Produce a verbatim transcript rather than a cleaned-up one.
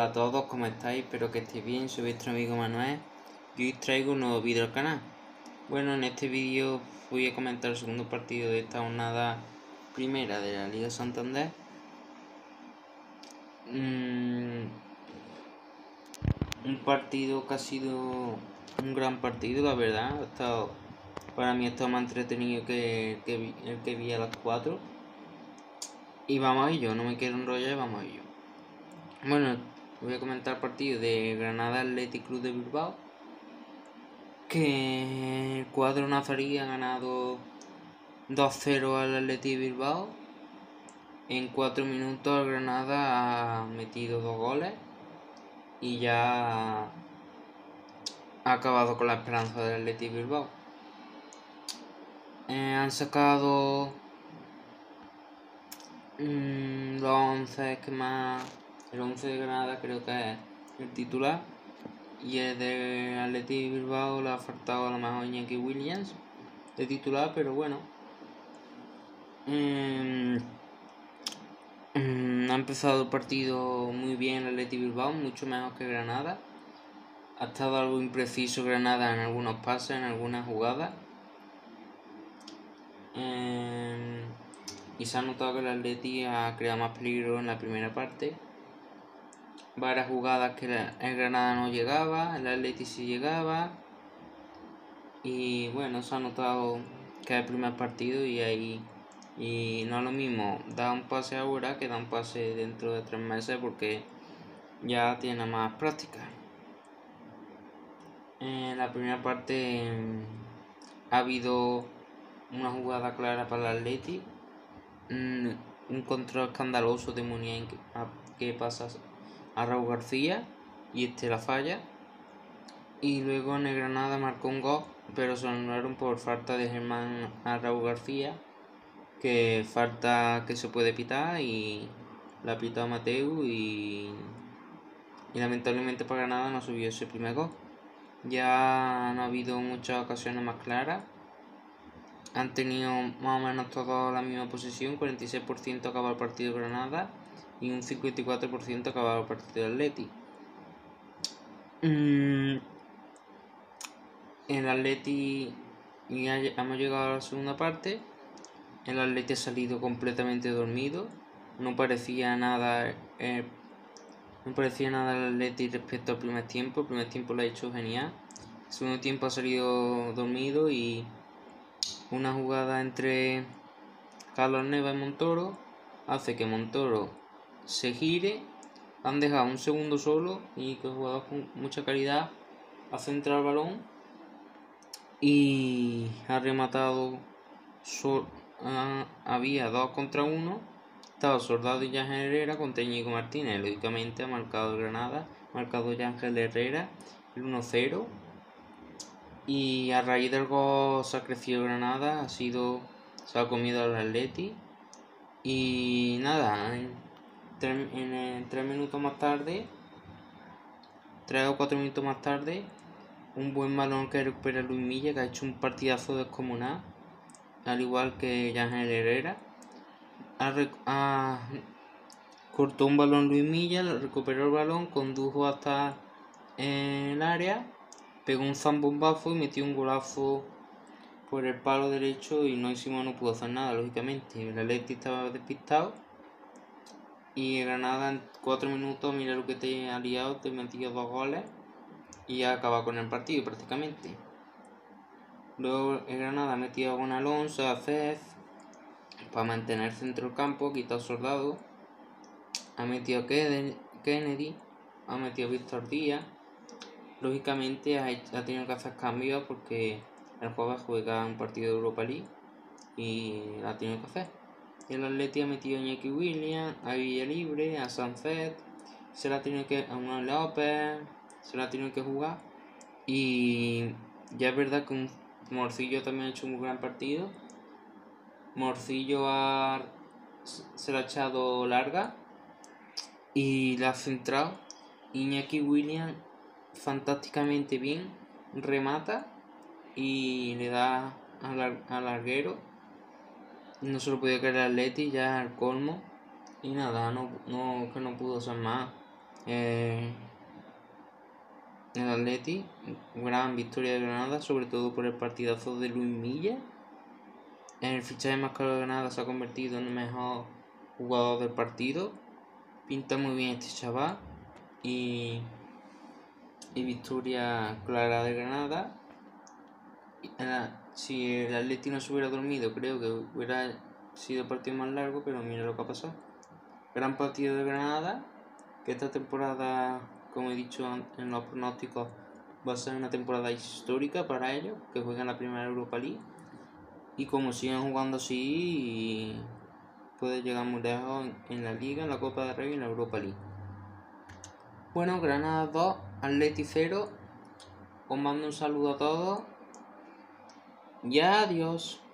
Hola a todos, ¿cómo estáis? Espero que estéis bien, soy vuestro amigo Manuel y hoy traigo un nuevo vídeo al canal. Bueno, en este vídeo voy a comentar el segundo partido de esta jornada primera de la Liga Santander. Mm, un partido que ha sido un gran partido, la verdad. Ha estado, para mí ha estado más entretenido que, que vi- el que vi a las cuatro. Y vamos a ello, no me quiero enrollar, vamos a ello. Bueno, voy a comentar el partido de Granada Athletic Club de Bilbao, que el cuadro nazarí ha ganado dos cero al Athletic Bilbao. En cuatro minutos el Granada ha metido dos goles y ya ha acabado con la esperanza del Athletic Bilbao. Eh, han sacado mmm, los once que más... El once de Granada creo que es el titular. Y el de Athletic Bilbao le ha faltado a lo mejor Iñaki Williams de titular, pero bueno. Eh, ha empezado el partido muy bien el Athletic Bilbao, mucho mejor que Granada. Ha estado algo impreciso Granada en algunos pases, en algunas jugadas. Eh, y se ha notado que el Athletic ha creado más peligro en la primera parte. Varias jugadas que el Granada no llegaba, el Athletic sí llegaba. Y bueno, se ha notado que es el primer partido y ahí y no es lo mismo dar un pase ahora que dar un pase dentro de tres meses porque ya tiene más práctica. En la primera parte mm, ha habido una jugada clara para el Athletic, mm, un control escandaloso de Muniain que, que pasa a Raúl García y este la falla. Y luego en el Granada marcó un gol, pero se anularon por falta de Germán a Raúl García, que falta que se puede pitar y la ha pitado Mateu y, y lamentablemente para Granada no subió ese primer gol. Ya no ha habido muchas ocasiones más claras. Han tenido más o menos todos la misma posición, cuarenta y seis por ciento acabado el partido de Granada y un cincuenta y cuatro por ciento acabado el partido de Athletic. Mm, el Athletic ya hemos llegado a la segunda parte. El Athletic ha salido completamente dormido. No parecía nada eh, no parecía nada el Athletic respecto al primer tiempo. El primer tiempo lo ha hecho genial. El segundo tiempo ha salido dormido y una jugada entre Carlos Neva y Montoro hace que Montoro se gire. Han dejado un segundo solo y que el jugador con mucha calidad ha centrado el balón y ha rematado. So, uh, había dos contra uno. Estaba Soldado y Ángel Herrera contra Íñigo Martínez. Lógicamente ha marcado el Granada, ha marcado Ángel Herrera el uno cero. Y a raíz del gol se ha crecido Granada, ha sido, se ha comido al Atleti. Y nada, en tres, en, en tres minutos más tarde, tres o cuatro minutos más tarde, un buen balón que recupera Luis Milla, que ha hecho un partidazo descomunal, al igual que Ángel Herrera. Ha, ha, cortó un balón Luis Milla, recuperó el balón, condujo hasta el área, pegó un zambombazo y metió un golazo por el palo derecho y no hicimos, no pudo hacer nada, lógicamente. El Atleti estaba despistado y Granada en cuatro minutos, mira lo que te ha liado, te metió dos goles y ya acaba con el partido prácticamente. Luego el Granada ha metido con Alonso, a Cez para mantener centro del campo, quitado Soldado, ha metido Kennedy, ha metido Víctor Díaz. Lógicamente ha, ha tenido que hacer cambios porque el jueves juega un partido de Europa League y la ha tenido que hacer. El Atleti ha metido a Iñaki Williams, a Villalibre, a Sánchez, se la ha tenido que a Unai López, se la ha tenido que jugar. Y ya es verdad que un Morcillo también ha hecho un gran partido. Morcillo ha, se la ha echado larga y la ha centrado. Iñaki Williams fantásticamente bien, remata y le da al, al larguero. No se lo podía caer el Atleti, ya al colmo. Y nada, no, no, que no pudo ser más. Eh, el Atleti, gran victoria de Granada, sobre todo por el partidazo de Luis Milla. En el fichaje más caro de Granada se ha convertido en el mejor jugador del partido. Pinta muy bien este chaval. Y, y victoria clara de Granada. Si el Atleti no se hubiera dormido, creo que hubiera sido el partido más largo, pero mira lo que ha pasado. Gran partido de Granada, que esta temporada, como he dicho en los pronósticos, va a ser una temporada histórica para ellos, que juegan la primera Europa League. Y como sigan jugando así, puede llegar muy lejos en la Liga, en la Copa del Rey y en la Europa League. Bueno, Granada dos, Atleti cero. Os mando un saludo a todos y adiós.